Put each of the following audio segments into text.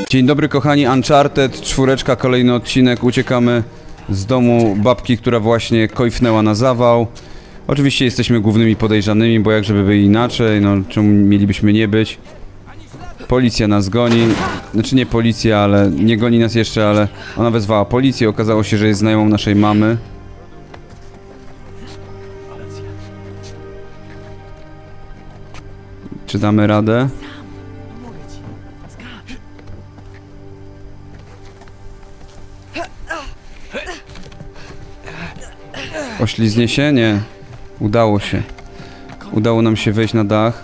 Dzień dobry kochani, Uncharted, 4, kolejny odcinek. Uciekamy z domu babki, która właśnie kojfnęła na zawał. Oczywiście jesteśmy głównymi podejrzanymi, bo jak żeby byli inaczej, no czemu mielibyśmy nie być. Policja nas goni, znaczy nie policja, ale nie goni nas jeszcze, ale ona wezwała policję, okazało się, że jest znajomą naszej mamy. Czy damy radę? Ośliznie się? Nie. Udało się. Udało nam się wejść na dach.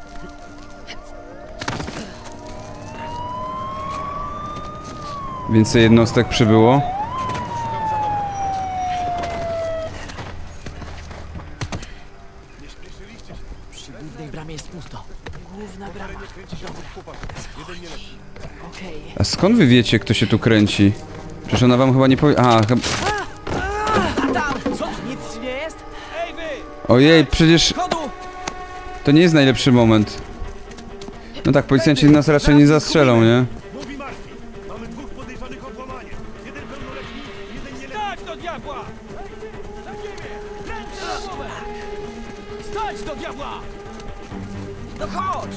Więcej jednostek przybyło. Przy głównej bramie jest pusto. Główna brama. Okej. A skąd wy wiecie, kto się tu kręci? Przecież ona wam chyba nie powie... Aha, A tam! Co? Nic ci nie jest? Ej wy! ojej, przecież Chodu! to nie jest najlepszy moment. No tak, policjanci nas raczej nie zastrzelą, nie? Mówi Marfi. Mamy dwóch podejrzanych o włamanie. Jeden pełnoletni, jeden nieletni. Stać do diabła! Na ziemię! Ręce na głowę! Stać do diabła! No chodź!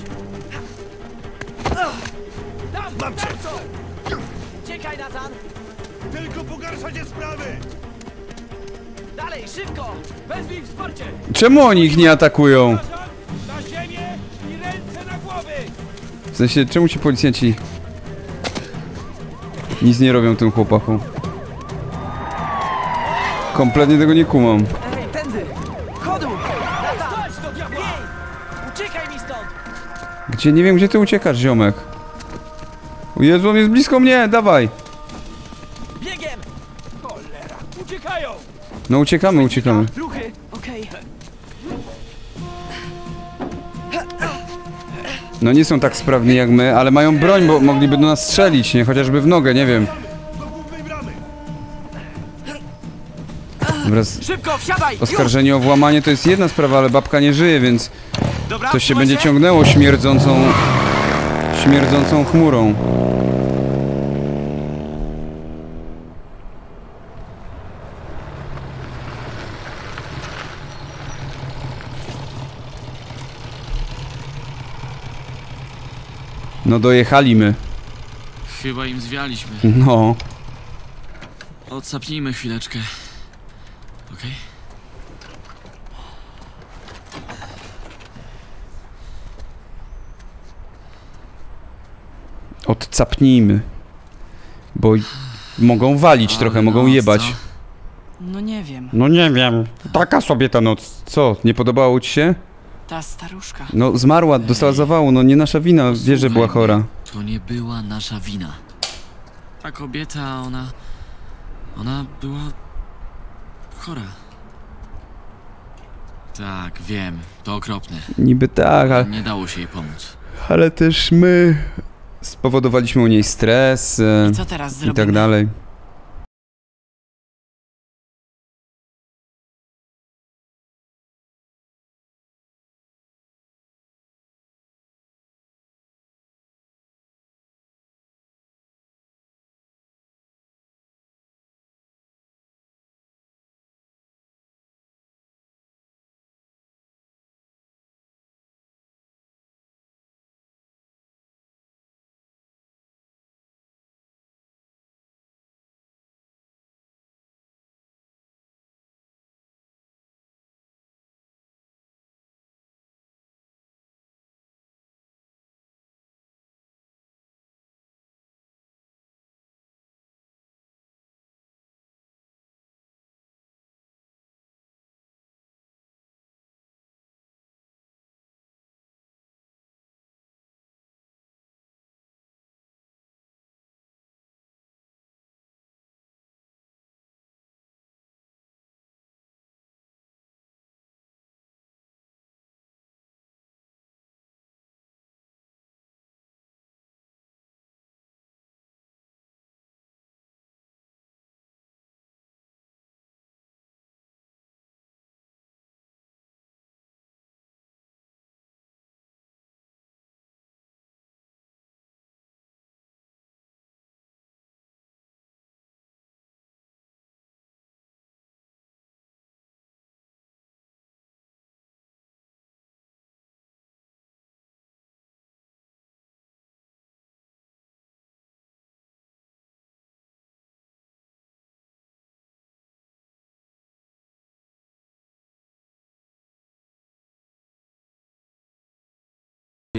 Tam! Mam cię! Co? Uciekaj, Nathan! Tylko pogarszacie sprawy! Dalej, szybko! Wezwij wsparcie! Czemu oni ich nie atakują? Na ziemię i ręce na głowy! W sensie, czemu ci policjanci nic nie robią tym chłopakom? Kompletnie tego nie kumam. Ej, tędy! Chodu! Nathan! Stać do diabła! Uciekaj mi stąd! Gdzie? Nie wiem, gdzie ty uciekasz, ziomek. O Jezu, on jest blisko mnie, dawaj! Biegiem! Cholera! Uciekają! No uciekamy, uciekamy. Ruchy! Okej. No nie są tak sprawni jak my, ale mają broń, bo mogliby do nas strzelić, nie? Chociażby w nogę, nie wiem. Do głównej bramy! Dobra, Szybko, wsiadaj! oskarżenie o włamanie to jest jedna sprawa, ale babka nie żyje, więc Dobra, to się będzie ciągnęło śmierdzącą chmurą. No dojechaliśmy. Chyba im zwialiśmy. No. Odsapnijmy chwileczkę. Okej? Odcapnijmy. Bo mogą walić trochę, Ale mogą noc, jebać. co? No nie wiem. No nie wiem. Taka sobie ta noc. Co? Nie podobało ci się? Ta staruszka. No zmarła, dostała zawału, no nie nasza wina, wiesz, że była Słuchaj chora. mnie, to nie była nasza wina. Ta kobieta, ona była chora. Tak, wiem, to okropne. Niby tak, Nie dało się jej pomóc. ale też my spowodowaliśmy u niej stres Co teraz i zrobimy? tak dalej.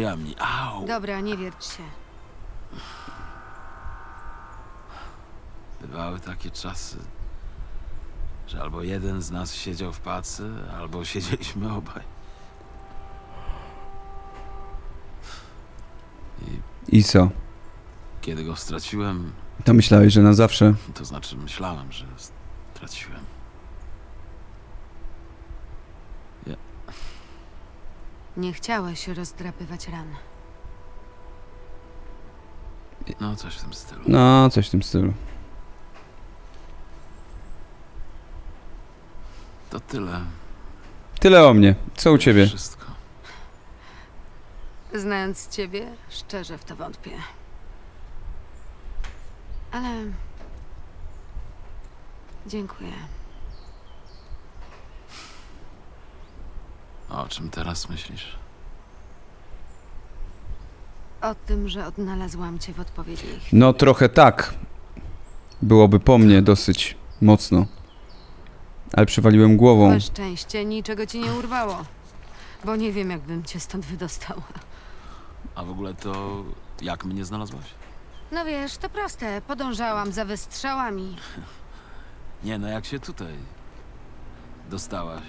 drzwiami. Au! Dobra, nie wierć się. Bywały takie czasy, że albo jeden z nas siedział w pacy, albo siedzieliśmy obaj. I co? Kiedy go straciłem, To myślałeś, że na zawsze? to znaczy myślałem, że straciłem. Nie chciałeś rozdrapywać ran. No, coś w tym stylu. No, coś w tym stylu. To tyle. Tyle o mnie. Co u ciebie? Wszystko. Znając ciebie, szczerze w to wątpię. Ale... Dziękuję. O czym teraz myślisz? O tym, że odnalazłam cię w odpowiedniej chwili. No trochę tak. Byłoby po mnie dosyć mocno. Ale przywaliłem głową. Na szczęście niczego ci nie urwało. Bo nie wiem, jakbym cię stąd wydostała. A w ogóle to jak mnie znalazłaś? No wiesz, to proste. Podążałam za wystrzałami. Nie, no jak się tutaj dostałaś?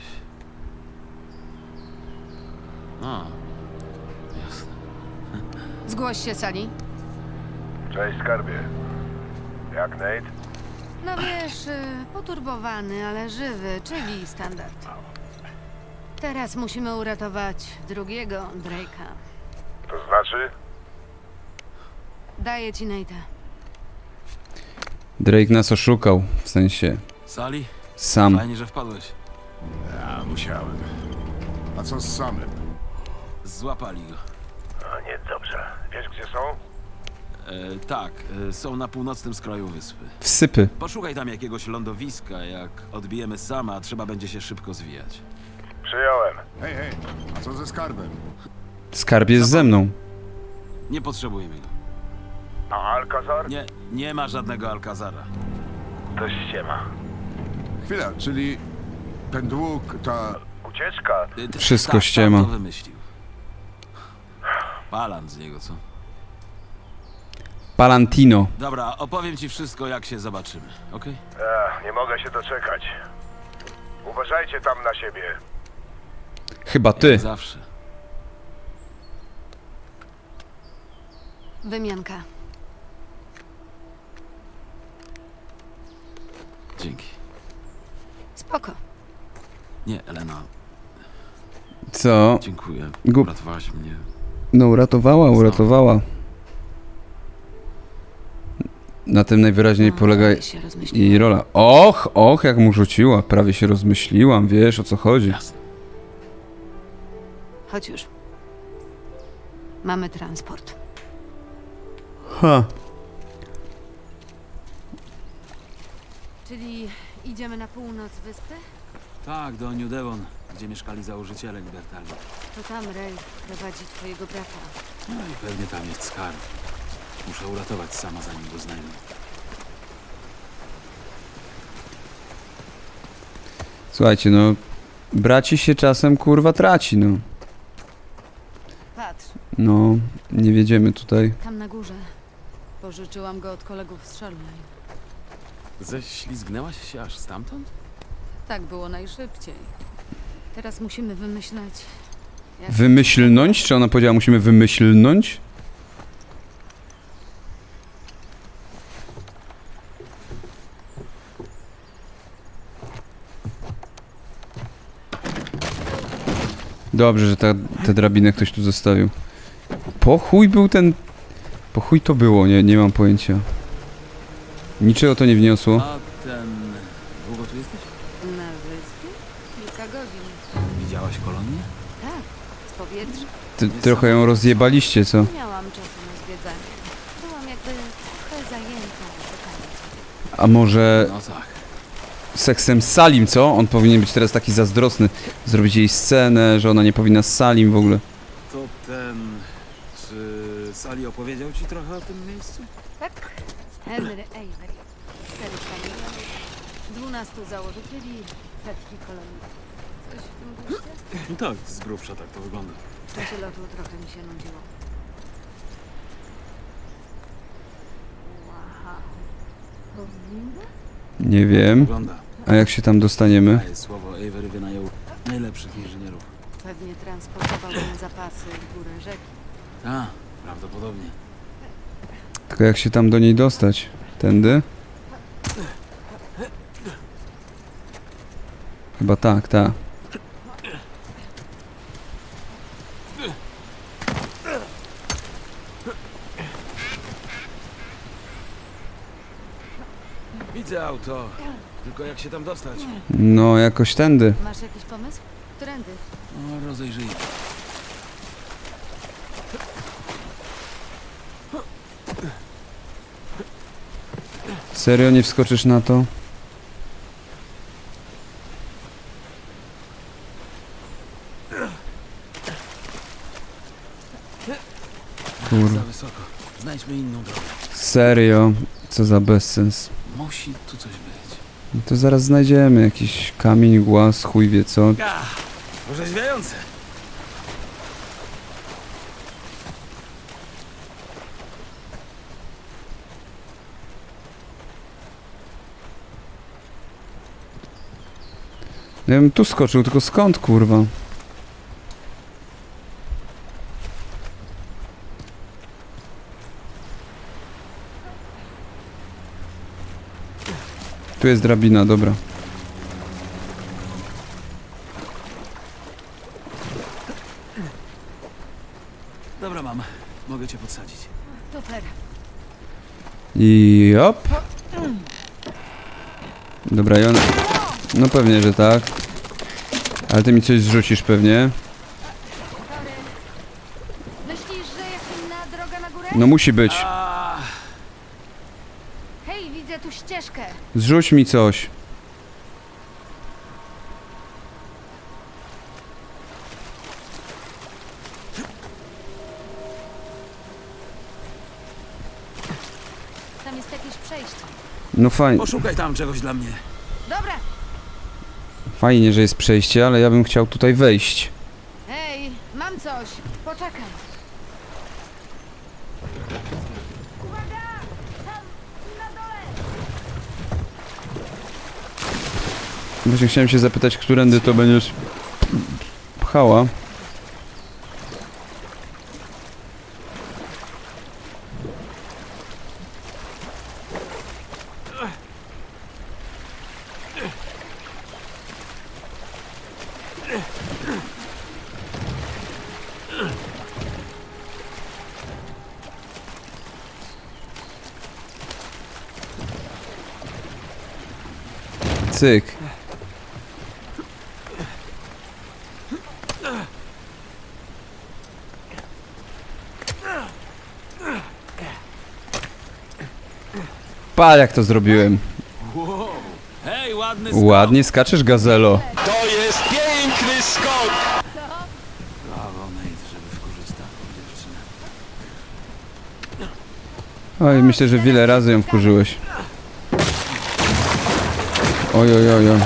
A, jasne. Zgłoś się, Sally. Cześć, skarbie. Jak Nate? No wiesz, poturbowany, ale żywy, czyli standard. Teraz musimy uratować drugiego Drake'a. To znaczy? Daję ci Nate'a. Drake nas oszukał. W sensie Sali? sam. Fajnie, że wpadłeś. Ja musiałem. A co z samym? Złapali go. A nie, dobrze. Wiesz, gdzie są? Tak, są na północnym skroju wyspy. Wsypy. Poszukaj tam jakiegoś lądowiska. Jak odbijemy sama, trzeba będzie się szybko zwijać. Przyjąłem. Hej, hej, a co ze skarbem? Skarb jest ze mną. Nie potrzebujemy go. A Alcazar? Nie ma żadnego Alcazara. To ściema. Chwila, czyli ten dług, ta... Ucieczka? Wszystko tak, ściema. Sam to wymyślił. Palant z niego, co? Palantino. Dobra, opowiem ci wszystko, jak się zobaczymy, okej? Nie mogę się doczekać. Uważajcie tam na siebie. Chyba ty. Jak zawsze. Wymianka. Dzięki. Spoko. Nie, Elena, Co? dziękuję. Głup- Uratowałaś mnie. No uratowała. Na tym najwyraźniej polega prawie się rozmyśliłam. jej rola. Och, jak mu rzuciła. Prawie się rozmyśliłam, wiesz o co chodzi. Jasne. Chodź już. Mamy transport. Ha. Czyli idziemy na północ wyspy? Tak, do New Devon, gdzie mieszkali założyciele Libertalii. To tam Ray prowadzi twojego brata. No i pewnie tam jest skarb. Muszę uratować sama, zanim go znajdę. Słuchajcie, no... Braci się czasem kurwa traci, no. Patrz, No, nie wiedziemy tutaj. tam na górze. Pożyczyłam go od kolegów z Shoreline. Ześlizgnęłaś się aż stamtąd? Tak było najszybciej. Teraz musimy wymyślać... jak- Wymyślnąć? Czy ona powiedziała musimy wymyślnąć? Dobrze, że tę drabinę ktoś tu zostawił. Po chuj był ten... Po chuj to było, nie mam pojęcia. Niczego to nie wniosło. A ten... Długo tu jesteś? Na wyspie? Kilka godzin. Widziałaś kolonię? Tak, z powietrza. Trochę ją rozjebaliście, co? Nie miałam czasu na zwiedzanie. Byłam jakby trochę zajęta szukaniem. A może No tak. seksem z Salim, co? On powinien być teraz taki zazdrosny. Zrobić jej scenę, że ona nie powinna z Salim w ogóle. To ten... Czy Sali opowiedział ci trochę o tym miejscu? Tak? Henry Avery. 4 kamienie, 12 założycieli, setki kolonii. Coś w tym guście? Tak, z grubsza tak to wygląda. W czasie lotu trochę mi się nudziło. Wow. Powinna? Nie wiem. Wygląda. A jak się tam dostaniemy? Daję słowo, Avery wynajął najlepszych inżynierów. Pewnie transportował na zapasy w górę rzeki. A, prawdopodobnie. Tylko jak się tam do niej dostać? Tędy? Chyba tak, tak. Widzę auto. Tylko jak się tam dostać? No, jakoś tędy. Masz jakiś pomysł? Którędy? No, rozejrzyj. Serio nie wskoczysz na to? Kurwa. Za wysoko. Znajdźmy inną drogę. Serio? Co za bezsens. Musi tu coś być. No to zaraz znajdziemy jakiś kamień, głaz, chuj wie co. Orzeźwiające. Ja bym tu skoczył, tylko skąd, kurwa? Tu jest drabina, dobra. Dobra, mam. Mogę cię podsadzić. Super. I op. Dobra, i ona... No pewnie, że tak. Ale ty mi coś zrzucisz pewnie. Sorry. Myślisz, że jest inna droga na górę? No musi być. Hej, widzę tu ścieżkę. Zrzuć mi coś. Tam jest jakieś przejście. No fajnie, Poszukaj tam czegoś dla mnie. Dobra. fajnie, że jest przejście, ale ja bym chciał tutaj wejść. Hej, mam coś. Poczekaj. Uwaga! Tam, na dole! Właśnie chciałem się zapytać, którędy to będziesz pchała. Cyk. Pa, jak to zrobiłem. Hej, ładny skok. Ładnie skaczesz, gazelo. To jest piękny skok! Brawo, Nate, żeby wkurzyć taką dziewczynę. Oj, myślę, że wiele razy ją wkurzyłeś. Oj, oj, oj, oj.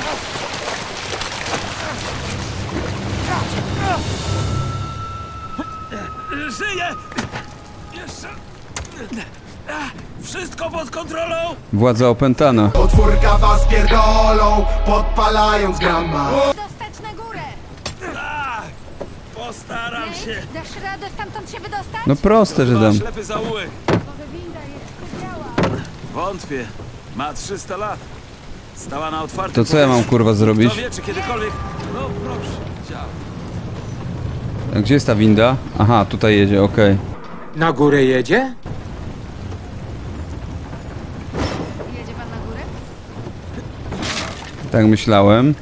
Żyję! Jeszcze... Wszystko pod kontrolą! Władza opętana. Otwórka was pierdolą, podpalając grama. Dostać na górę! Tak! Postaram się! Dasz radę stamtąd się wydostać? No proste, że dam. Ślepy zaułek. Może winda jeszcze działa. Wątpię. Ma 300 lat. Stała na otwartym To co ja mam, kurwa, zrobić? Kto wie, czy kiedykolwiek... No proszę, działa. A gdzie jest ta winda? Aha, tutaj jedzie, okej. Na górę jedzie? Jedzie pan na górę? Tak myślałem.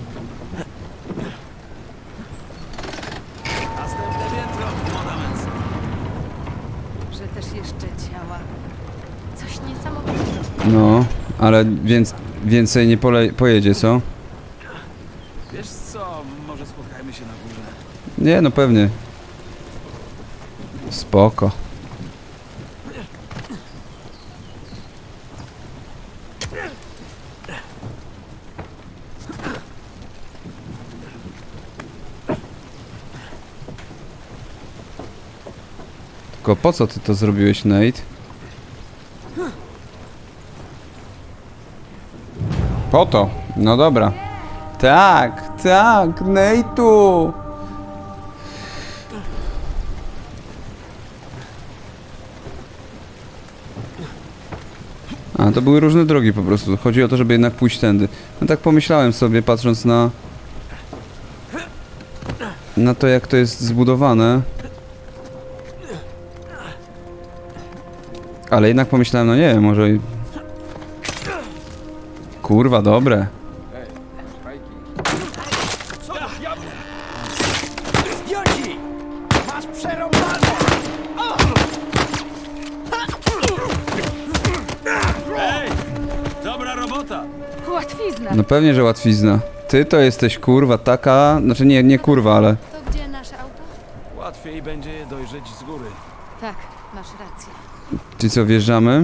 Następne piętro, młoda męska. Że też jeszcze działa. Coś niesamowitego. No, ale więcej nie pojedzie, co? Wiesz co, może spotkajmy się na górze. Nie, no pewnie. Spoko. szybko. Po co ty to zrobiłeś, Nate? Po to. No dobra. Tak, tak, Nate'u. A, to były różne drogi po prostu. Chodzi o to, żeby jednak pójść tędy. No tak pomyślałem sobie, patrząc na to, jak to jest zbudowane. Ale jednak pomyślałem, no nie wiem, może... Kurwa, dobre. Zdjąci! Masz przerąbane! Ej! Dobra robota! Łatwizna. No pewnie, że łatwizna. Ty to jesteś kurwa taka... Znaczy nie kurwa, ale... To gdzie nasze auto? Łatwiej będzie je dojrzeć z góry. Tak, masz rację. Czy co, wjeżdżamy?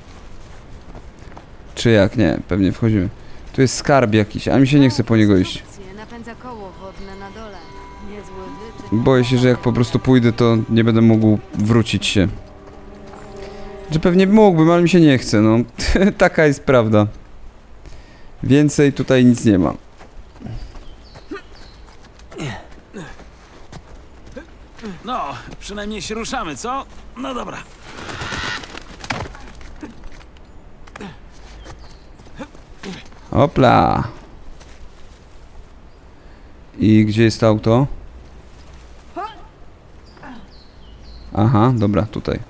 Czy jak? Nie, pewnie wchodzimy. Tu jest skarb jakiś, a mi się nie chce po niego iść. Napędza koło wodne na dole. Niezły wyczyn. Boję się, że jak po prostu pójdę, to nie będę mógł wrócić się. Że pewnie mógłbym, ale mi się nie chce, no. Taka jest prawda. Więcej tutaj nic nie ma. No, przynajmniej się ruszamy, co? No dobra. Opla. I gdzie jest to auto? Aha, dobra, tutaj.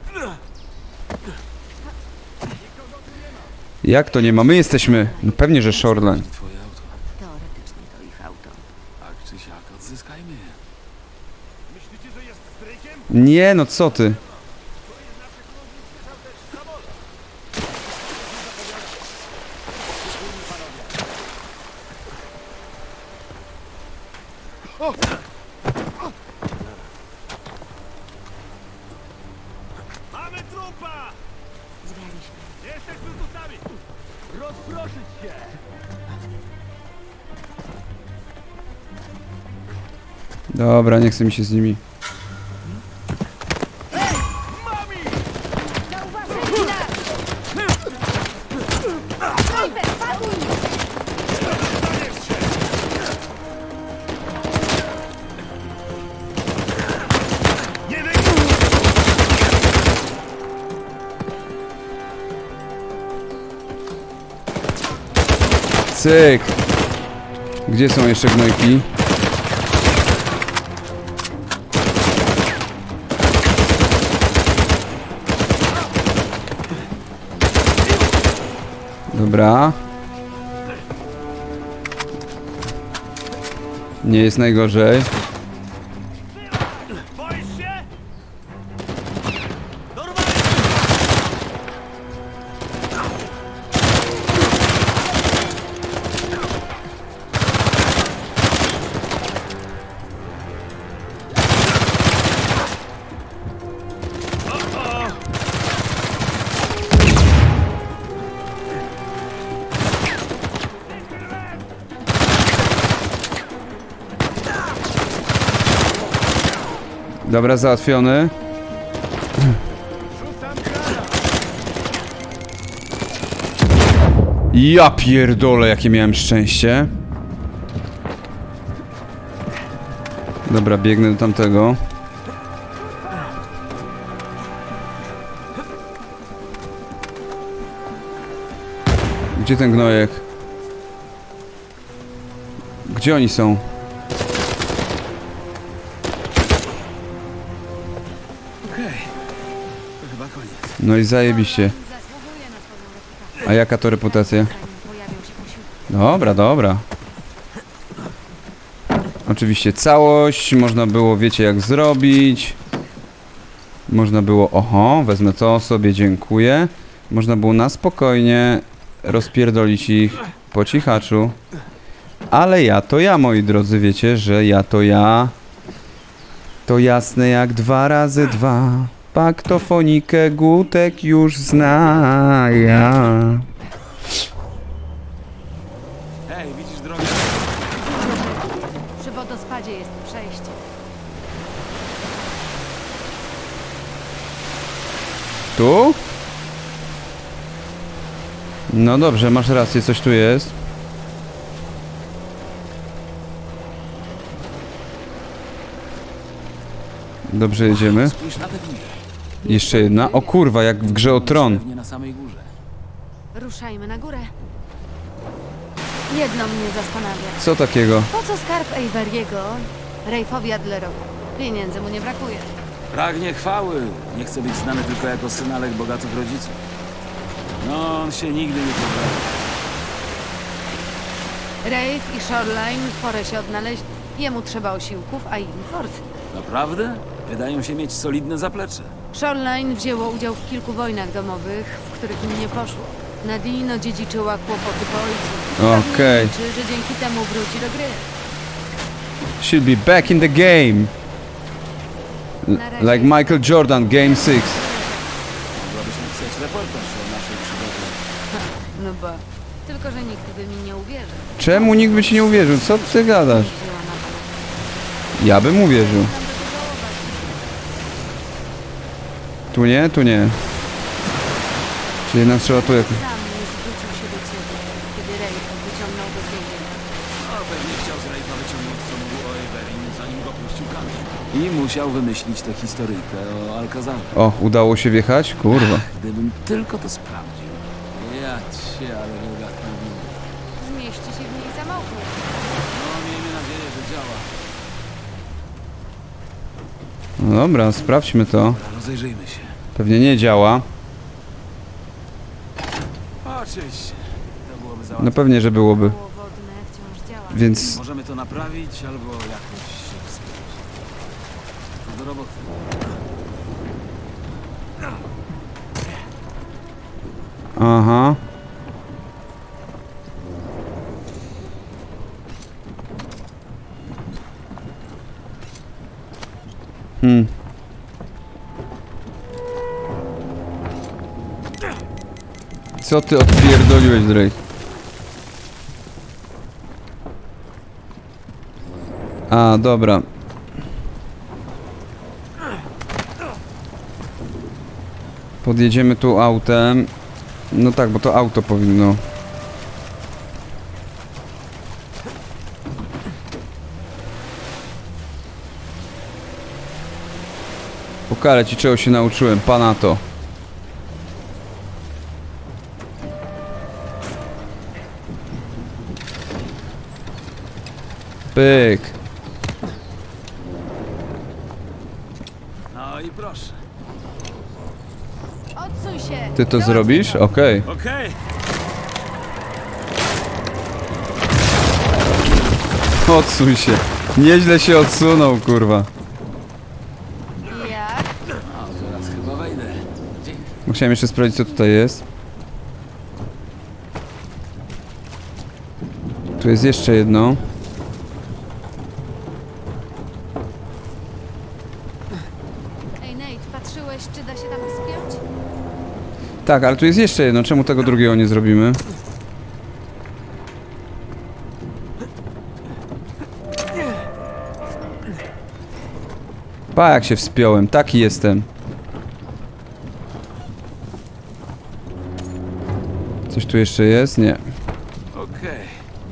Jak to nie ma? My jesteśmy... No pewnie, że Shoreline. Twoje auto. Teoretycznie to ich auto. Tak czy siak, odzyskajmy je. Myślicie, że jest strajkiem? Nie, no co ty? Mamy trupa! Zgraliśmy. Jesteśmy tu sami! Rozproszyć się! Dobra, nie chce mi się z nimi. Zauważyli nas! Snajper, pakuj! Nie wyjdzie! Cyk! Gdzie są jeszcze gnojki? Dobra. Nie jest najgorzej. Boisz się? Dobra, załatwiony. Ja pierdolę, jakie miałem szczęście. Dobra, biegnę do tamtego. Gdzie ten gnojek? Gdzie oni są? Okej. To chyba koniec. No i zajebiście. Zasługuje na swoją reputację. A jaka to reputacja? Zanim pojawią się posiłki. Dobra, dobra. Oczywiście całość, można było, wiecie jak zrobić. Można było, oho, wezmę to sobie, dziękuję. Można było na spokojnie rozpierdolić ich po cichaczu. Ale ja to ja, moi drodzy, wiecie, że ja to ja. To jasne jak 2 razy 2. Paktofonikę Gutek już zna ja. Hej, widzisz drogę? Przy wodospadzie jest przejście. Tu? No dobrze, masz rację, coś tu jest. Dobrze, jedziemy. Spójrz na tę windę. Jeszcze jedna. O kurwa, jak w grze o Tron. Pewnie na samej górze. Ruszajmy na górę. Jedno mnie zastanawia. Co takiego? Po co skarb Averiego Ralphowi Adlerowi? Pieniędzy mu nie brakuje. Pragnie chwały. Nie chce być znany tylko jako synalek bogatych rodziców. No, on się nigdy nie poprawi. Rafe i Shoreline w porę się odnaleźli. Jemu trzeba osiłków, a im forcy. Naprawdę? Wydają się mieć solidne zaplecze. Shoreline wzięło udział w kilku wojnach domowych, w których im nie poszło. Nadine odziedziczyła kłopoty po ojcu. Okej. Liczy, że dzięki temu wróci do gry. She'll be back in the game. Na razie. Like Michael Jordan, Game 6. Mogłabyś napisać reportaż o naszej przygodzie. No ba. Tylko, że nikt by mi nie uwierzył. Czemu nikt by ci nie uwierzył? Co ty gadasz? Wzięła na bal. Ja bym uwierzył. Mam do tego żałować. Tu nie? Tu nie. Czyli jednak trzeba tu jakoś... Sam nie zwrócił się do ciebie, kiedy Rafe wyciągnął go z więzienia. No, pewnie chciał z Rafe'a wyciągnąć co mówił o Averin, zanim go puścił kamień. I musiał wymyślić tę historyjkę o Alcazarze. O, udało się wjechać? Kurwa. Gdybym tylko to sprawdził. Ja cię, ale wygatną winę. Zmieści się w niej samochód. No, miejmy nadzieję, że działa. No dobra, sprawdźmy to. Dobra, rozejrzyjmy się. Pewnie nie działa. Oczywiście. To byłoby No załatwione. pewnie, że byłoby. Koło wodne wciąż działa. Więc... Możemy to naprawić albo jakoś się wspiąć. To do roboty. Aha. Co ty odpierdoliłeś, Drake? A, dobra. Podjedziemy tu autem. No tak, bo to auto powinno. Pokażę ci, czego się nauczyłem, pana to. Pyk. No i proszę. Odsuń się! Ty to Załatwię zrobisz? to. Okej. Okej. Odsuń się. Nieźle się odsunął, kurwa. Jak? No, teraz chyba wejdę. Dzięki. Musiałem jeszcze sprawdzić, co tutaj jest. Tu jest jeszcze jedno. Ej Nate, patrzyłeś, czy da się tam wspiąć? Tak, ale tu jest jeszcze jedno. Czemu tego drugiego nie zrobimy? Pa, jak się wspiąłem. Taki jestem. Coś tu jeszcze jest? Nie. Okej.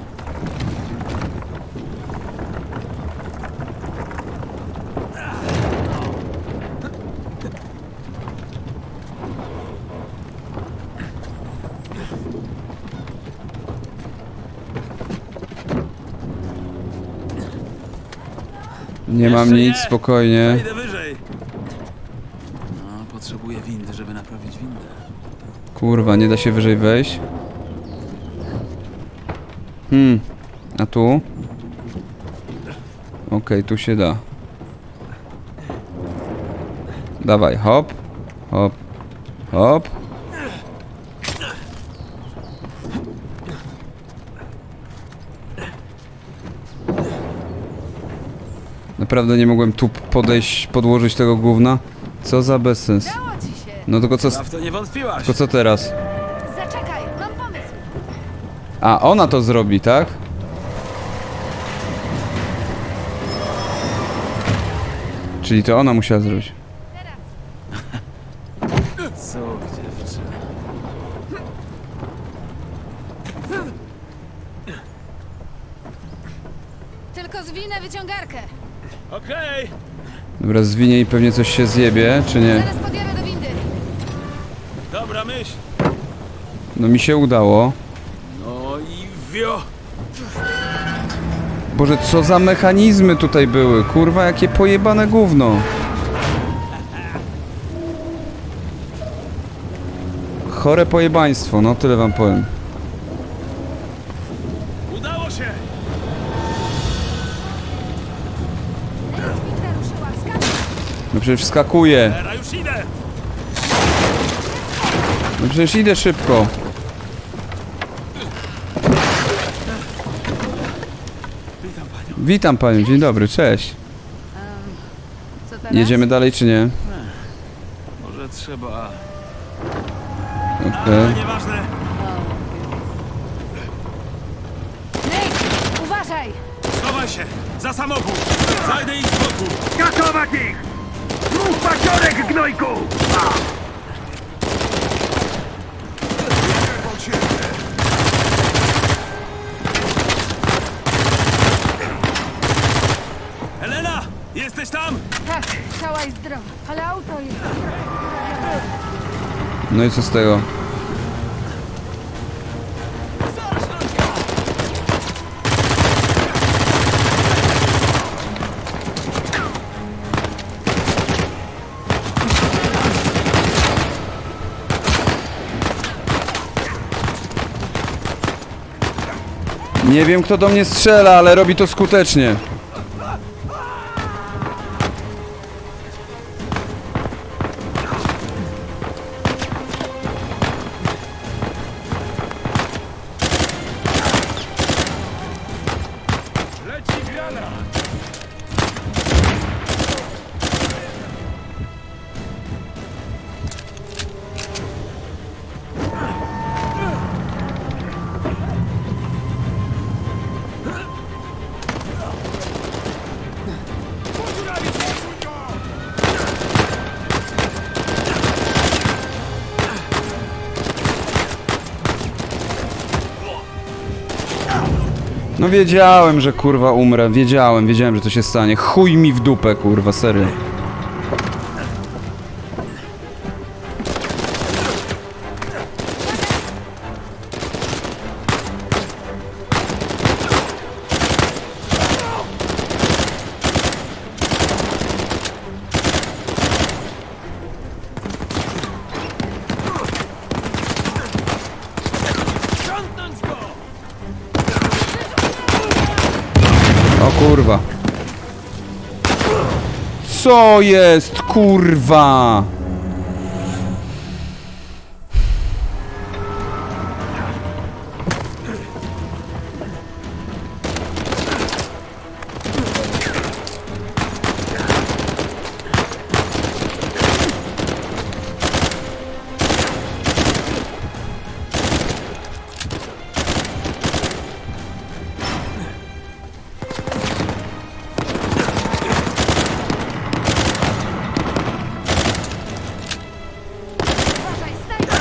Nie mam Jeszcze nic, nie. spokojnie. Wejdę wyżej. No, potrzebuję windy, żeby naprawić windę. Kurwa, nie da się wyżej wejść. A tu? Okej, tu się da. Dawaj, hop. Hop. Hop. Naprawdę nie mogłem tu podejść, podłożyć tego gówna. Co za bezsens. Dało ci się! No tylko co, A w to nie wątpiłaś. tylko co teraz? Zaczekaj, mam pomysł! A, ona to zrobi, tak? Czyli to ona musiała zrobić. Teraz! Tylko zwinę wyciągarkę. Okej! Dobra, zwinie i pewnie coś się zjebie, czy nie? Zaraz podjadę do windy. Dobra myśl! No mi się udało. No i wio! Boże, co za mechanizmy tutaj były? Kurwa, jakie pojebane gówno. Chore pojebaństwo, no tyle wam powiem. Udało się! Winda ruszyła. Skacz. No przecież wskakuję. Teraz już idę! No przecież idę szybko. Witam panią, dzień dobry, cześć. Co teraz? Jedziemy dalej czy nie? Może trzeba... Okej. Nieważne! Nate, uważaj! Schowaj się! Za samochód! Zajdę ich z boku! Katować ich! Mów paciorek, gnojku! Helena! Jesteś tam? Tak, cała jest zdrowa, ale auto jest... No i co z tego? Nie wiem kto do mnie strzela, ale robi to skutecznie. Leci granat! No wiedziałem, że kurwa umrę. Wiedziałem, że to się stanie. Chuj mi w dupę, kurwa, serio. Ciągnąć go! O kurwa. Co jest, kurwa? Uważaj, snajper!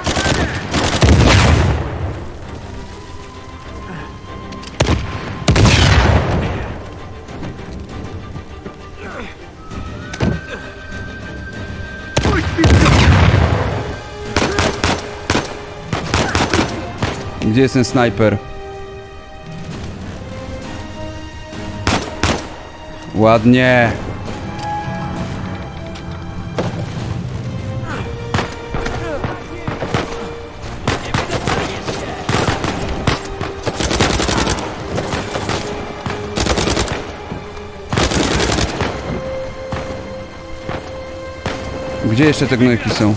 Gdzie jest ten snajper? Ładnie. Gdzie jeszcze te gnojki są?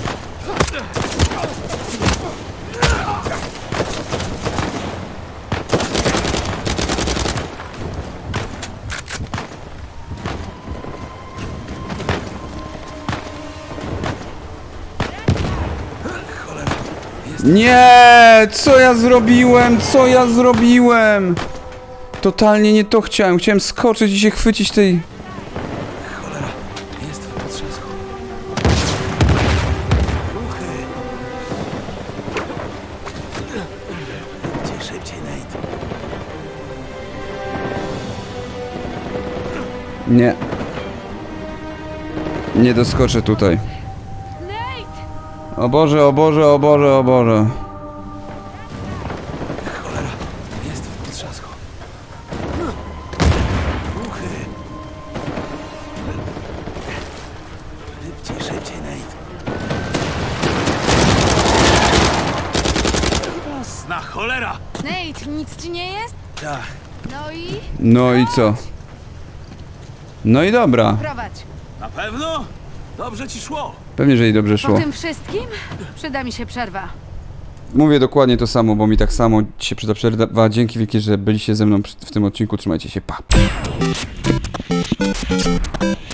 Nie! Co ja zrobiłem? Co ja zrobiłem? Totalnie nie to chciałem. Chciałem skoczyć i się chwycić tej... Cholera, jest w potrzesku. Ruchy! Szybciej, Nate. Nie. Nie doskoczę tutaj. Nate! O Boże, o Boże, o Boże, o Boże. Cholera, jest w potrzasku. Uchy. Szybciej, Nate. Jasna cholera! Nate, nic ci nie jest? Tak. No i? No i co? No i dobra. Prowadź. Na pewno? Dobrze ci szło. Pewnie, że jej dobrze Po szło. tym wszystkim przyda mi się przerwa. Mówię dokładnie to samo, bo mi tak samo się przyda przerwa. Dzięki wielkie, że byliście ze mną w tym odcinku. Trzymajcie się, pa.